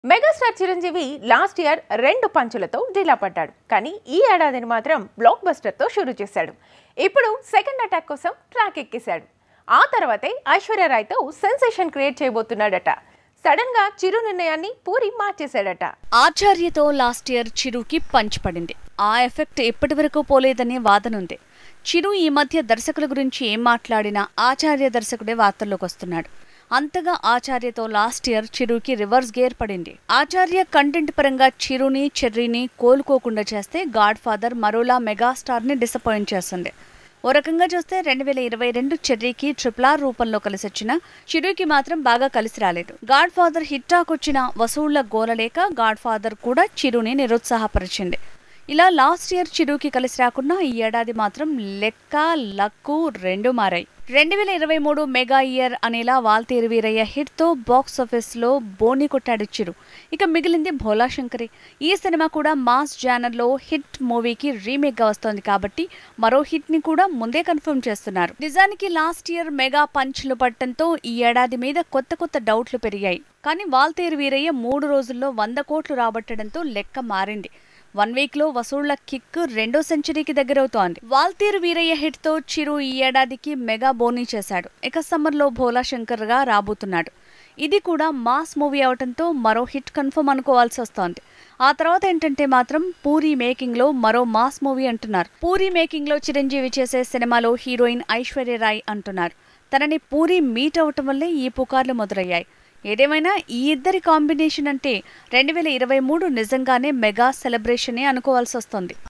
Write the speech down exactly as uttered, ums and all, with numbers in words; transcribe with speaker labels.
Speaker 1: Megastar Chiranjeevi last year రెండు పంచులతో ఢీలా పడ్డాడు. కానీ ఈ ఏడాదిని మాత్రం బ్లాక్ బస్టర్తో షురూ చేశాడు. ఇప్పుడు సెకండ్ అటాక్ కోసం ట్రాక్ ఎక్కేశాడు. ఆ తర్వాతే ఐశ్వర్య రాయ్తో సెన్సేషన్ క్రియేట్ చేయబోతున్నాడట. సడన్ గా చిరు నిర్ణయాన్ని పూరి మార్చేశాడట.
Speaker 2: ఆచార్యతో లాస్ట్ ఇయర్ చిరుకి పంచ్ పడింది. ఆ ఎఫెక్ట్ ఇప్పటి వరకు పోలేదనే వాదనుంది. చిరు ఈ మధ్య దర్శకుల గురించి ఏం మాట్లాడినా ఆచార్య దర్శకుడే వార్తల్లోకి వస్తున్నాడు. అంతగా ఆచార్యతో లాస్ట్ ఇయర్ చిరుకి రివర్స్ గేర్ పడింది. ఆచార్య కంటెంట్ పరంగా చిరుని చెర్రీని కోలుకోకుండా చేస్తే గాడ్ ఫాదర్ మరోలా మెగాస్టార్ ని డిసప్పాయింట్ చేస్తుంది. ఓ రకంగా చూస్తే రెండు వేల ఇరవై రెండు చెర్రీకి ట్రిపుల్ ఆర్ రూపంలో కలిసొచ్చిన చిరుకి మాత్రం బాగా కలిసి రాలేదు. గాడ్ ఫాదర్ హిట్ టాక్ వచ్చిన వసూళ్ల గోలలేక గాడ్ ఫాదర్ కూడా చిరుని నిరుత్సాహపరిచింది. ఇలా లాస్ట్ ఇయర్ చిరుకి కలిసి రాకున్నా ఈ ఏడాది మాత్రం లెక్క లక్కు రెండు మారాయి. రెండు వేల ఇరవై మూడు మెగా ఇయర్ అనేలా వాల్తేరు వీరయ్య హిట్ తో బాక్స్ ఆఫీస్ లో బోని కొట్టాడు చిరు. ఇక మిగిలింది భోలా శంకరి. ఈ సినిమా కూడా మాస్ జానర్ లో హిట్ మూవీకి రీమేక్ గా వస్తోంది కాబట్టి మరో హిట్ ని కూడా ముందే కన్ఫర్మ్ చేస్తున్నారు. నిజానికి లాస్ట్ ఇయర్ మెగా పంచ్లు పట్టడంతో ఈ ఏడాది మీద కొత్త కొత్త డౌట్లు పెరిగాయి. కానీ వాల్తేరు వీరయ్య మూడు రోజుల్లో వంద కోట్లు రాబట్టడంతో లెక్క మారింది. వన్ వీక్ లో వసూళ్ల కిక్ రెండో సెంచరీకి దగ్గరవుతోంది. వాల్తేరు వీరయ్య హిట్ తో చిరు ఈ ఏడాదికి మెగా బోనీ చేశాడు. ఇక సమ్మర్ లో భోలా శంకర్ గా రాబోతున్నాడు. ఇది కూడా మాస్ మూవీ అవటంతో మరో హిట్ కన్ఫర్మ్ అనుకోవాల్సి వస్తోంది. ఆ తర్వాత ఏంటంటే మాత్రం పూరి మేకింగ్ లో మరో మాస్ మూవీ అంటున్నారు. పూరి మేకింగ్ లో చిరంజీవి చేసే సినిమాలో హీరోయిన్ ఐశ్వర్య రాయ్ అంటున్నారు. తనని పూరి మీట్ అవటం వల్లే ఈ పుకార్లు మొదలయ్యాయి. ఏదేమైనా ఈ ఇద్దరి కాంబినేషన్ అంటే రెండు వేల ఇరవై మూడు నిజంగానే మెగా సెలబ్రేషనే అనుకోవాల్సి వస్తోంది.